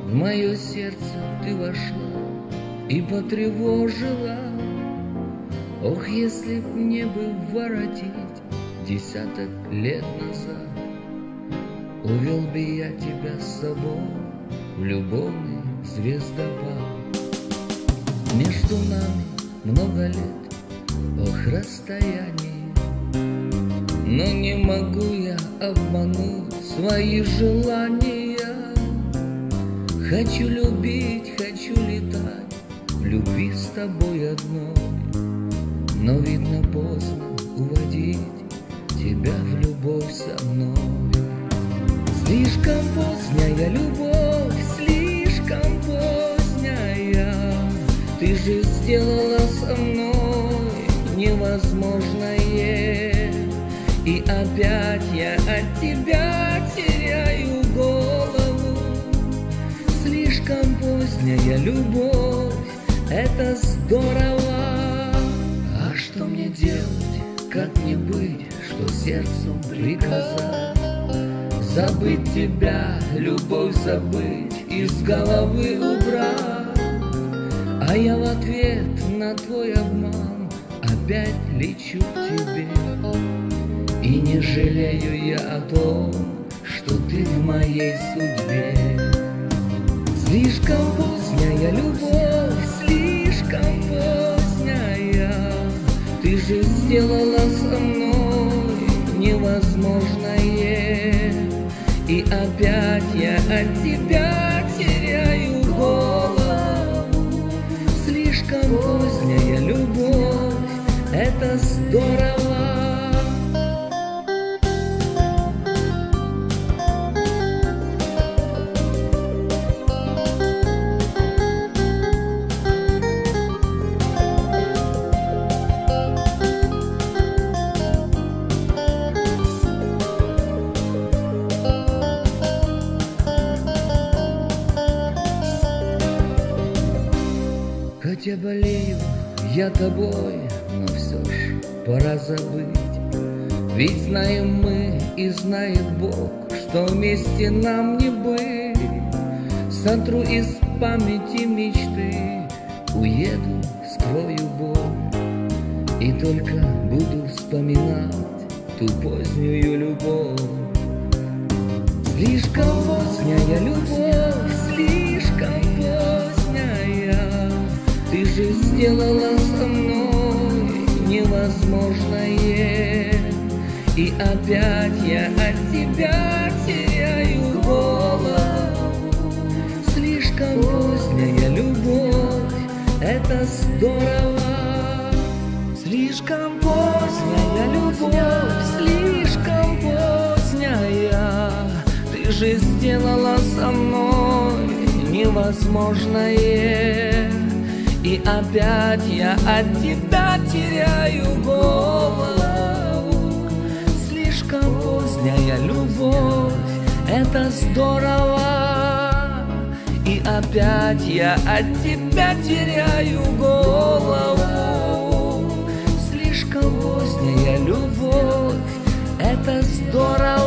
В мое сердце ты вошла и потревожила. Ох, если б мне бы воротить десяток лет назад, увел бы я тебя с собой в любовный звездопад. Между нами много лет, ох, расстояние, но не могу я обмануть свои желания. Хочу любить, хочу летать в любви с тобой одной, но видно поздно уводить тебя в любовь со мной. Слишком поздняя любовь, слишком поздняя. Ты же сделала со мной невозможное, и опять я от тебя теряю голову. Слишком поздняя любовь, это здорово. А что мне делать, как мне быть, что сердцу приказать? Забыть тебя, любовь забыть, из головы убрать. А я в ответ на твой обман опять лечу к тебе. И не жалею я о том, что ты в моей судьбе. Слишком поздняя любовь, слишком поздняя. Ты же сделала со мной невозможное, и опять я от тебя теряю голову. Слишком поздняя любовь, это здорово. Хотя болею я тобой, но все ж пора забыть. Ведь знаем мы и знает Бог, что вместе нам не быть. Сотру из памяти мечты, уеду, скрою боль, и только буду вспоминать ту позднюю любовь. Слишком поздняя любовь, слишком поздняя. Ты же сделала со мной невозможное, и опять я от тебя теряю голову. Слишком поздняя любовь, это здорово. Слишком поздняя любовь, слишком поздняя. Ты же сделала со мной невозможное, и опять я от тебя теряю голову. Слишком поздняя любовь, это здорово. И опять я от тебя теряю голову. Слишком поздняя любовь, это здорово.